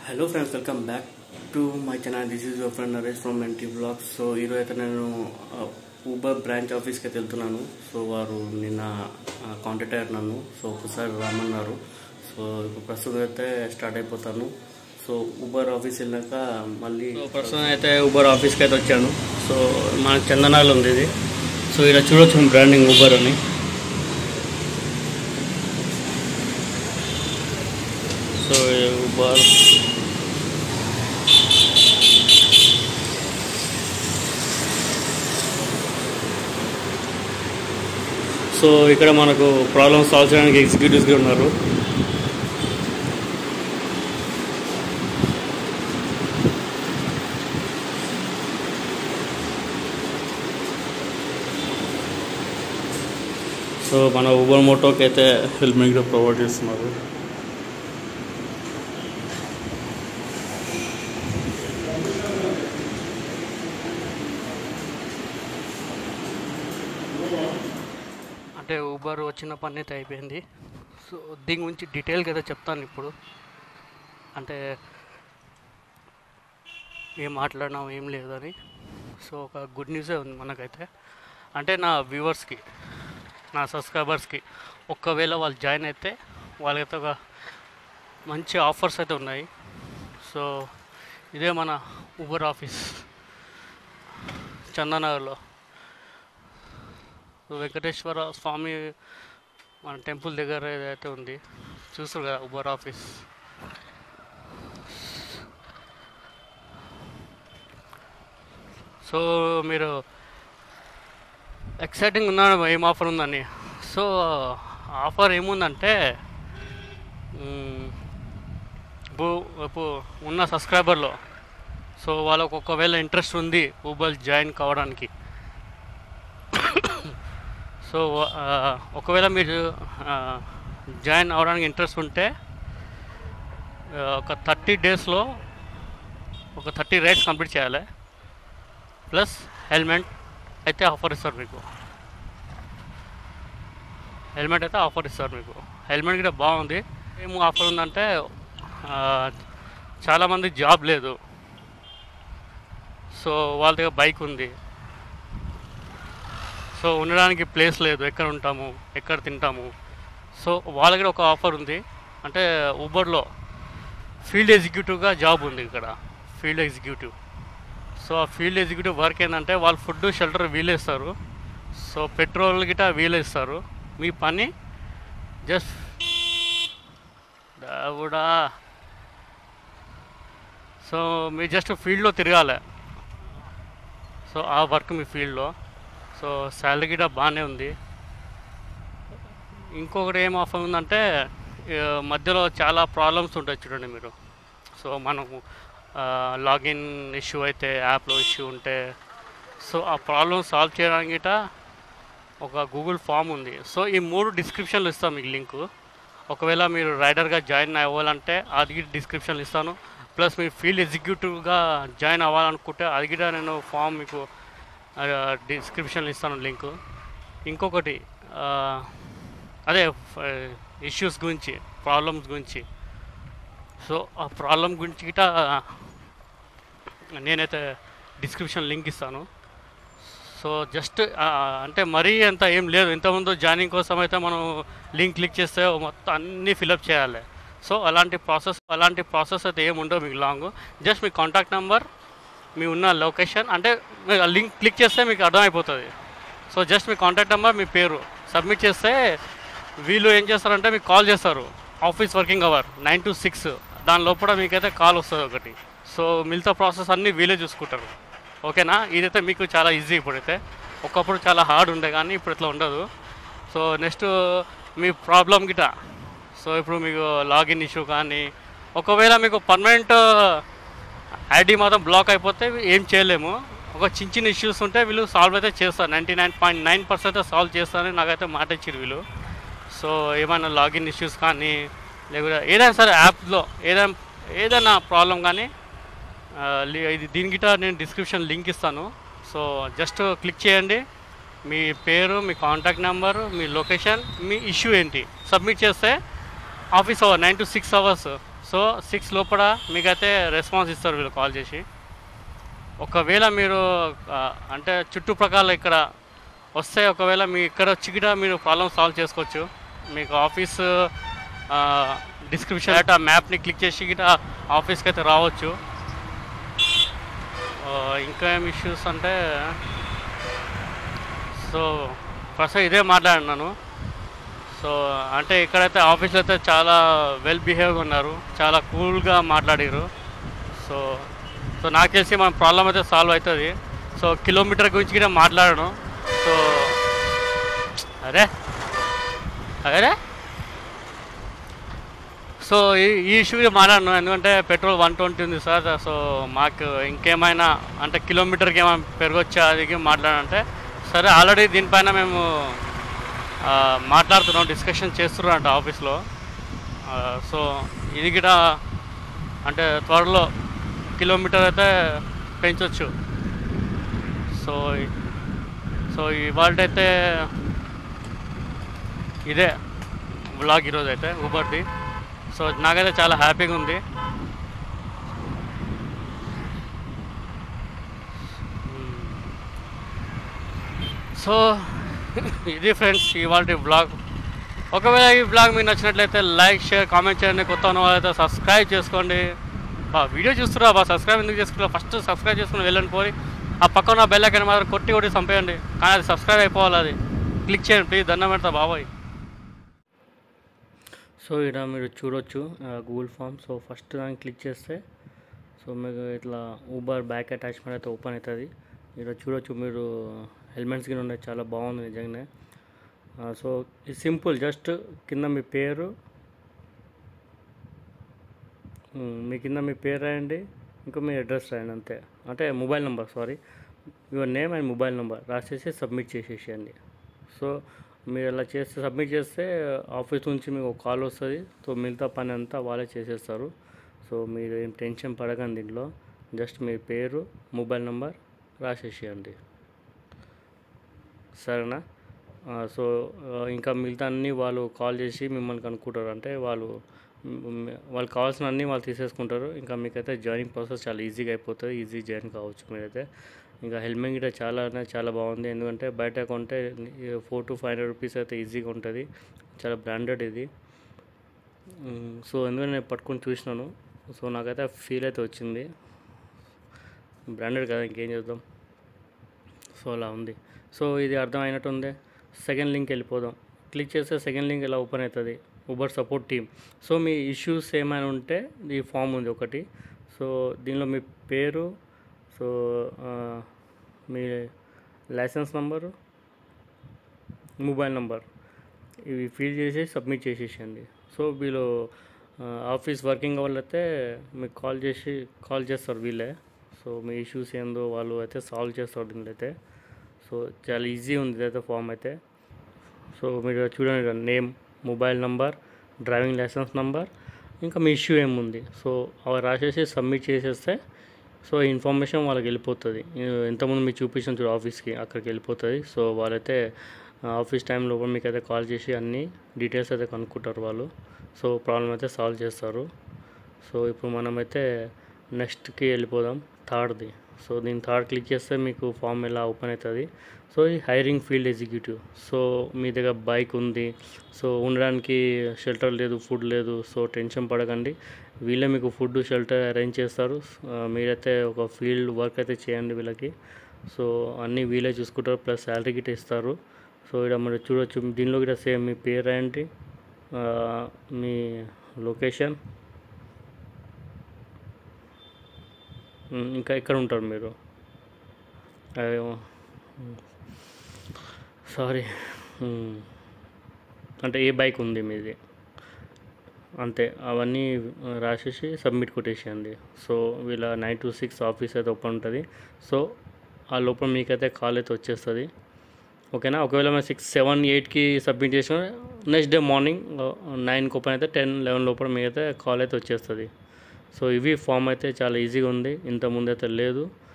Hello friends, welcome back to my channel. This is your friend Naresh from NT Vlogs. So ఈరోజు అయితే నేను Uber branch ఆఫీస్కి అయితే వెళ్తున్నాను. సో వారు నిన్న కాంటాక్ట్ అయ్యారు నన్ను. సో ఒకసారి రమ్మన్నారు. సో ఇప్పుడు ప్రస్తుతం అయితే స్టార్ట్ అయిపోతాను. సో ఊబర్ ఆఫీస్ వెళ్ళాక మళ్ళీ ప్రస్తుతం అయితే ఊబర్ ఆఫీస్కి అయితే వచ్చాను. సో మనకు చందనాలు ఉంది ఇది. సో ఇలా చూడొచ్చు బ్రాండింగ్ ఊబర్ అని. సో ఊబర్ సో ఇక్కడ మనకు ప్రాబ్లమ్ సాల్వ్ చేయడానికి ఎగ్జిక్యూటివ్స్గా ఉన్నారు. సో మన ఊబర్ మోటోకి అయితే హెల్మెట్ కూడా ప్రొవైడ్ చేస్తున్నారు. అంటే ఊబర్ వచ్చిన పని అయితే అయిపోయింది. సో దీని గురించి డీటెయిల్గా అయితే చెప్తాను ఇప్పుడు. అంటే ఏం మాట్లాడినాం ఏం లేదని. సో ఒక గుడ్ న్యూసే ఉంది మనకైతే. అంటే నా వ్యూవర్స్కి, నా సబ్స్క్రైబర్స్కి ఒక్కవేళ వాళ్ళు జాయిన్ అయితే వాళ్ళకైతే ఒక మంచి ఆఫర్స్ అయితే ఉన్నాయి. సో ఇదే మన ఊబర్ ఆఫీస్ చందనగర్లో. వెంకటేశ్వర స్వామి మన టెంపుల్ దగ్గర ఏదైతే ఉంది చూస్తారు కదా ఊబర్ ఆఫీస్. సో మీరు ఎక్సైటింగ్ ఉన్నాడు ఏం ఆఫర్ ఉందని. సో ఆఫర్ ఏముందంటే ఇప్పుడు ఉన్న సబ్స్క్రైబర్లో సో వాళ్ళకు ఒకవేళ ఇంట్రెస్ట్ ఉంది ఊబర్ జాయిన్ కావడానికి. సో ఒకవేళ మీరు జాయిన్ అవ్వడానికి ఇంట్రెస్ట్ ఉంటే ఒక 30 డేస్లో ఒక 30 రైడ్స్ కంప్లీట్ చేయాలి. ప్లస్ హెల్మెట్ అయితే ఆఫర్ ఇస్తారు మీకు. హెల్మెట్ అయితే ఆఫర్ ఇస్తారు మీకు. హెల్మెట్ కూడా బాగుంది. ఏం ఆఫర్ ఉందంటే చాలామంది జాబ్ లేదు. సో వాళ్ళ దగ్గర బైక్ ఉంది. సో ఉండడానికి ప్లేస్ లేదు, ఎక్కడ ఉంటాము ఎక్కడ తింటాము. సో వాళ్ళకి ఒక ఆఫర్ ఉంది. అంటే ఊబర్లో ఫీల్డ్ ఎగ్జిక్యూటివ్గా జాబ్ ఉంది ఇక్కడ, ఫీల్డ్ ఎగ్జిక్యూటివ్. సో ఆ ఫీల్డ్ ఎగ్జిక్యూటివ్ వర్క్ ఏంటంటే వాళ్ళు ఫుడ్ షెల్టర్ వీలేస్తారు. సో పెట్రోల్ గిట వీలేస్తారు. మీ పని జస్ట్ కూడా సో మీరు జస్ట్ ఫీల్డ్లో తిరగాలి. సో ఆ వర్క్ మీ ఫీల్డ్లో. సో శాలరీ కూడా బాగానే ఉంది. ఇంకొకటి ఏం ఆఫర్ ఉందంటే మధ్యలో చాలా ప్రాబ్లమ్స్ ఉంటాయి చూడండి మీరు. సో మనము లాగిన్ ఇష్యూ అయితే, యాప్లో ఇష్యూ ఉంటే, సో ఆ ప్రాబ్లమ్ సాల్వ్ చేయడానికి గిట ఒక గూగుల్ ఫామ్ ఉంది. సో ఈ 3 డిస్క్రిప్షన్లు ఇస్తాను మీకు లింకు. ఒకవేళ మీరు రైడర్గా జాయిన్ అవ్వాలంటే అది డిస్క్రిప్షన్లు ఇస్తాను. ప్లస్ మీరు ఫీల్డ్ ఎగ్జిక్యూటివ్గా జాయిన్ అవ్వాలనుకుంటే అది కూడా నేను ఫామ్ మీకు డిస్క్రిప్షన్లో ఇస్తాను లింకు. ఇంకొకటి అదే ఇష్యూస్ గురించి, ప్రాబ్లమ్స్ గురించి. సో ఆ ప్రాబ్లం గురించి గిట నేనైతే డిస్క్రిప్షన్ లింక్ ఇస్తాను. సో జస్ట్ అంటే మరీ అంత ఏం లేదు. ఇంతకుముందు జాయినింగ్ కోసం అయితే మనం లింక్ క్లిక్ చేస్తే మొత్తం అన్నీ ఫిలప్ చేయాలి. సో అలాంటి ప్రాసెస్ అయితే ఏమి ఉండవు మీకు లాంగ్. జస్ట్ మీ కాంటాక్ట్ నెంబర్, మీ ఉన్న లొకేషన్, అంటే లింక్ క్లిక్ చేస్తే మీకు అర్థమైపోతుంది. సో జస్ట్ మీ కాంటాక్ట్ నెంబర్, మీ పేరు సబ్మిట్ చేస్తే వీళ్ళు ఏం చేస్తారంటే మీకు కాల్ చేస్తారు. ఆఫీస్ వర్కింగ్ అవర్ 9 to 6 దాని లోపల మీకైతే కాల్ వస్తుంది ఒకటి. సో మిగతా ప్రాసెస్ అన్నీ వీళ్ళే చూసుకుంటారు. ఓకేనా? ఇదైతే మీకు చాలా ఈజీ. ఇప్పుడైతే ఒకప్పుడు చాలా హార్డ్ ఉండే కానీ ఇప్పుడు ఇట్లా ఉండదు. సో నెక్స్ట్ మీ ప్రాబ్లం గిట. సో ఇప్పుడు మీకు లాగిన్ ఇష్యూ కానీ, ఒకవేళ మీకు పర్మనెంట్ ఐడి మాత్రం బ్లాక్ అయిపోతే ఏం చేయలేము. ఒక చిన్న ఇష్యూస్ ఉంటే వీళ్ళు సాల్వ్ అయితే చేస్తారు. 99.9% సాల్వ్ చేస్తారని నాకైతే మాట ఇచ్చారు వీళ్ళు. సో ఏమైనా లాగిన్ ఇష్యూస్ కానీ, లేకపోతే ఏదైనా సరే యాప్లో ఏదైనా ప్రాబ్లం కానీ ఇది దీని గిట నేను డిస్క్రిప్షన్ లింక్ ఇస్తాను. సో జస్ట్ క్లిక్ చేయండి. మీ పేరు, మీ కాంటాక్ట్ నెంబరు, మీ లొకేషన్, మీ ఇష్యూ ఏంటి సబ్మిట్ చేస్తే office hour 9 to 6 hours. So 6 లోపల మీకైతే రెస్పాన్స్ ఇస్తారు వీళ్ళు కాల్ చేసి. ఒకవేళ మీరు అంటే చుట్టుప్రక్కల ఇక్కడ వస్తే ఒకవేళ మీ ఇక్కడ వచ్చి కూడా మీరు ప్రాబ్లమ్ సాల్వ్ చేసుకోవచ్చు. మీకు ఆఫీస్ డిస్క్రిప్షన్ ఆ మ్యాప్ని క్లిక్ చేసి గిట్లా ఆఫీస్కి అయితే రావచ్చు. ఇంకా ఏం ఇష్యూస్ అంటే, సో ఫస్ట్ ఇదే మాట్లాడినాను. సో అంటే ఇక్కడైతే ఆఫీస్లో అయితే చాలా వెల్ బిహేవ్గా ఉన్నారు, చాలా కూల్గా మాట్లాడారు. సో సో నాకు తెలిసి మన ప్రాబ్లం అయితే సాల్వ్ అవుతుంది. సో కిలోమీటర్ గురించి కూడా మాట్లాడను. సో అరే అరే సో ఈ ఇష్యూ మాట్లాడను, ఎందుకంటే పెట్రోల్ 120 ఉంది సార్. సో మాకు ఇంకేమైనా అంటే కిలోమీటర్కి ఏమైనా పెరగొచ్చా అది మాట్లాడంటే, సరే ఆల్రెడీ దీనిపైన మేము మాట్లాడుతున్నాం, డిస్కషన్ చేస్తున్నాం అంట ఆఫీస్లో. సో ఇది కూడా అంటే త్వరలో కిలోమీటర్ అయితే పెంచవచ్చు. సో సో ఇవాళైతే ఇదే వ్లాగ్ ఈరోజు అయితే ఊబర్ది. సో నాకైతే చాలా హ్యాపీగా ఉంది. సో ఇది ఫ్రెండ్స్ ఇవాళ వ్లాగ్. ఒకవేళ ఈ వ్లాగ్ మీకు నచ్చినట్లయితే లైక్, షేర్, కామెంట్ చేయండి. కొత్త ఉన్న వాళ్ళైతే సబ్స్క్రైబ్ చేసుకోండి. వీడియో చూస్తున్నా సబ్స్క్రైబ్ ఎందుకు చేసుకున్నా, ఫస్ట్ సబ్స్క్రైబ్ చేసుకుని వెళ్ళండి. పోయి ఆ పక్కన బెల్ ఐకాన్ మాత్రం కొట్టి చంపేయండి. కానీ అది సబ్స్క్రైబ్ అయిపోవాలి, అది క్లిక్ చేయండి ప్లీజ్, దండం పెడతా బాబాయ్. సో ఇక్కడ మీరు చూడొచ్చు గూగుల్ ఫామ్. సో ఫస్ట్ దాన్ని క్లిక్ చేస్తే సో మీకు ఇట్లా ఊబర్ బ్యాక్ అటాచ్మెంట్ అయితే ఓపెన్ అవుతుంది. ఇక్కడ చూడొచ్చు మీరు హెల్మెట్స్ కింద ఉన్నాయి, చాలా బాగుంది నిజంగానే. సో ఇది సింపుల్, జస్ట్ కింద మీ పేరు, మీ కింద మీ పేరు రాయండి, ఇంకా మీ అడ్రస్ రాయండి అంతే. అంటే mobile number, sorry, your name and mobile number రాసేసి సబ్మిట్ చేసేసేయండి. సో మీరు అలా చేస్తే సబ్మిట్ చేస్తే ఆఫీస్ నుంచి మీకు ఒక కాల్ వస్తుంది. సో మిగతా పని అంతా వాళ్ళే చేసేస్తారు. సో మీరు ఏం టెన్షన్ పడకండి దీంట్లో, జస్ట్ మీ పేరు, మొబైల్ నెంబర్ రాసేసేయండి, సరేనా. సో ఇంకా మిగతా అన్నీ వాళ్ళు కాల్ చేసి మిమ్మల్ని కనుక్కుంటారు. అంటే వాళ్ళు కావాల్సిన అన్నీ వాళ్ళు తీసేసుకుంటారు. ఇంకా మీకైతే జాయినింగ్ ప్రాసెస్ చాలా ఈజీగా అయిపోతుంది, ఈజీ జాయిన్ కావచ్చు మీరైతే. ఇంకా హెల్మెట్ కూడా చాలా బాగుంది, ఎందుకంటే బయట కొంటే 400 to 500 రూపీస్ అయితే ఈజీగా ఉంటుంది, చాలా బ్రాండెడ్ ఇది. సో ఎందుకంటే నేను పట్టుకొని చూసినాను, సో నాకైతే ఫీల్ అయితే వచ్చింది, బ్రాండెడ్ కదా ఇంకేం చేద్దాం. సో అలా ఉంది. సో ఇది అర్థం అయినట్టు ఉంది. సెకండ్ లింక్ వెళ్ళిపోదాం. క్లిక్ చేస్తే సెకండ్ లింక్ ఇలా ఓపెన్ అవుతుంది, ఊబర్ సపోర్ట్ టీమ్. సో మీ ఇష్యూస్ ఏమైనా ఉంటే ఈ ఫామ్ ఉంది ఒకటి. సో దీనిలో మీ పేరు, సో మీ లైసెన్స్ నెంబరు, మొబైల్ నెంబర్ ఇవి ఫిల్ చేసి సబ్మిట్ చేసేసేయండి. సో వీళ్ళు ఆఫీస్ వర్కింగ్ వాళ్ళైతే మీకు కాల్ చేస్తారు వీళ్ళే. సో మీ ఇష్యూస్ ఏందో వాళ్ళు అయితే సాల్వ్ చేస్తారు దీనిలో అయితే. సో చాలా ఈజీ ఉంది ఇదైతే ఫామ్ అయితే. సో మీరు చూడండి, name, mobile number, driving license number, ఇంకా మీ ఇష్యూ ఏముంది, సో అవి రాసేసి సబ్మిట్ చేసేస్తే సో ఇన్ఫర్మేషన్ వాళ్ళకి వెళ్ళిపోతుంది. ఎంతమంది మీకు చూపించిన చూడు ఆఫీస్కి, అక్కడికి వెళ్ళిపోతుంది. సో వాళ్ళైతే ఆఫీస్ టైంలో మీకు అయితే కాల్ చేసి అన్ని డీటెయిల్స్ అయితే కనుక్కుంటారు వాళ్ళు. సో ప్రాబ్లం అయితే సాల్వ్ చేస్తారు. సో ఇప్పుడు మనమైతే నెక్స్ట్కి వెళ్ళిపోదాం, థర్డ్ది. సో దీని థర్డ్ క్లిక్ చేస్తే మీకు ఫామ్ ఎలా ఓపెన్ అవుతుంది. సో ఈ హైరింగ్ ఫీల్డ్ ఎగ్జిక్యూటివ్. సో మీ దగ్గర బైక్ ఉంది, సో ఉండడానికి షెల్టర్ లేదు, ఫుడ్ లేదు, సో టెన్షన్ పడకండి, వీళ్ళే మీకు ఫుడ్, షెల్టర్ అరేంజ్ చేస్తారు. మీరైతే ఒక ఫీల్డ్ వర్క్ అయితే చేయండి వీళ్ళకి. సో అన్నీ వీళ్ళే చూసుకుంటారు, ప్లస్ శాలరీ గిట్ట ఇస్తారు. సో ఇక్కడ మీరు చూడవచ్చు, దీనిలో కూడా సేమ్ మీ పేరు ఏంటి, మీ లొకేషన్, ఇంకా ఎక్కడ ఉంటారు మీరు, సారీ అంటే ఏ బైక్ ఉంది మీది, అంతే. అవన్నీ రాసేసి సబ్మిట్ కొట్టేసేయండి. సో వీళ్ళ 9 to 6 ఆఫీస్ అయితే ఓపెన్ ఉంటుంది. సో ఆ లోపల మీకైతే కాల్ అయితే వచ్చేస్తుంది, ఓకేనా. ఒకవేళ మేము 6, 7, 8కి సబ్మిట్ చేసిన నెక్స్ట్ డే మార్నింగ్ 9కి ఓపెన్ అయితే 10, 11 లోపల మీకైతే కాల్ అయితే వచ్చేస్తుంది. సో ఇవి ఫామ్ అయితే చాలా ఈజీగా ఉంది, ఇంతకుముందు అయితే లేదు.